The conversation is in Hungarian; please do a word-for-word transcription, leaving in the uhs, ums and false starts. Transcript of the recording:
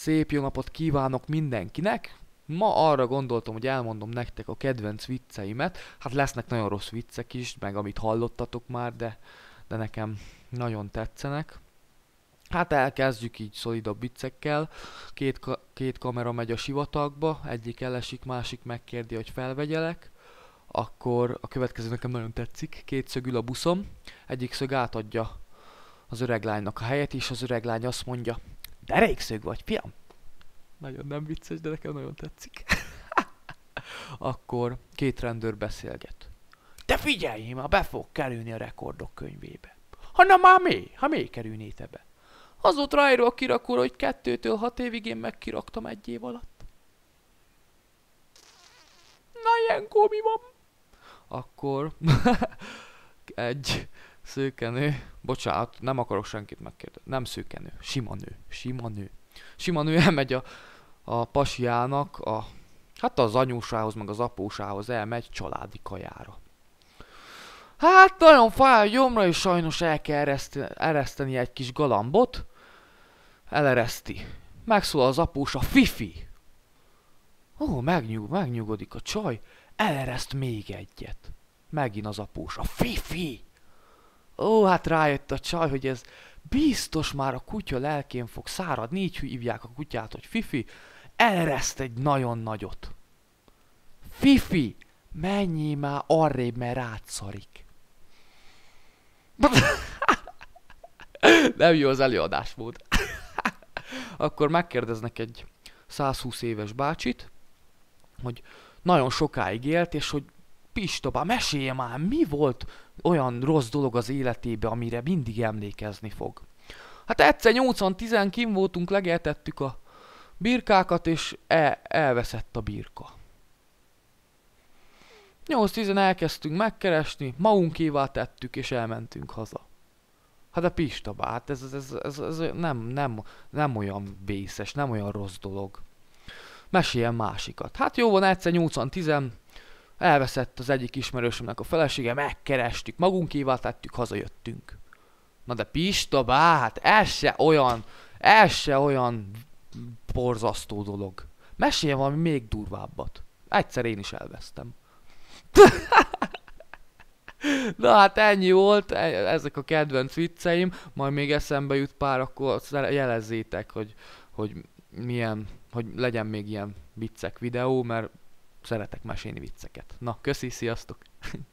Szép jó napot kívánok mindenkinek! Ma arra gondoltam, hogy elmondom nektek a kedvenc vicceimet. Hát lesznek nagyon rossz viccek is, meg amit hallottatok már, de, de nekem nagyon tetszenek. Hát elkezdjük így szolidabb viccekkel. Két, ka- két kamera megy a sivatagba, egyik elesik, másik megkérdi, hogy felvegyelek. Akkor a következő nekem nagyon tetszik. Két szög ül a buszon, egyik szög átadja az öreg lánynak a helyet, és az öreg lány azt mondja: derékszög vagy, fiam? Nagyon nem vicces, de nekem nagyon tetszik. Akkor két rendőr beszélget. Te figyelj, már be fog kerülni a rekordok könyvébe. Ha na már mi? Ha mi kerülné te be? Az ott ráírva a kirakóra, hogy kettőtől hat évig én megkiraktam egy év alatt. Na ilyenkor mi van? Akkor egy szőkenő, bocsánat, nem akarok senkit megkérdezni, nem szőkenő, sima nő, sima nő. Sima nő elmegy a, a pasiának, a, hát az anyósához, meg az apósához elmegy családi kajára. Hát nagyon fáj a gyomra, és sajnos el kell ereszteni, ereszteni egy kis galambot. Elereszti. Megszólal az apósa: Fifi! Ó, megnyug, megnyugodik a csaj, elereszt még egyet. Megint az apósa: Fifi! Ó, hát rájött a csaj, hogy ez biztos már a kutya lelkén fog száradni, így hívják a kutyát, hogy Fifi. Elereszt egy nagyon nagyot. Fifi! Menjél már arrébb, mert rád szarik. Nem jó az előadásmód. Akkor megkérdeznek egy százhúsz éves bácsit, hogy nagyon sokáig élt, és hogy Pista bá, mesélje már, mi volt olyan rossz dolog az életébe, amire mindig emlékezni fog. Hát egyszer nyolcvan-tízen kim voltunk, legeltettük a birkákat, és el, elveszett a birka. nyolc-tízen elkezdtünk megkeresni, magunkévá tettük, és elmentünk haza. Hát a Pista bá, hát ez, ez, ez, ez nem, nem, nem olyan vészes, nem olyan rossz dolog. Meséljen másikat. Hát jó van, egyszer nyolcvan-tízen elveszett az egyik ismerősömnek a felesége, megkerestük, magunkévá tettük, hazajöttünk. Na de Pista bá, hát ez se olyan, ez se olyan borzasztó dolog. Meséljen valami még durvábbat. Egyszer én is elvesztem. Na hát ennyi volt, ezek a kedvenc vicceim, majd még eszembe jut pár, akkor jelezzétek, hogy, hogy milyen, hogy legyen még ilyen viccek videó, mert szeretek mesélni vicceket. Na, köszi, sziasztok!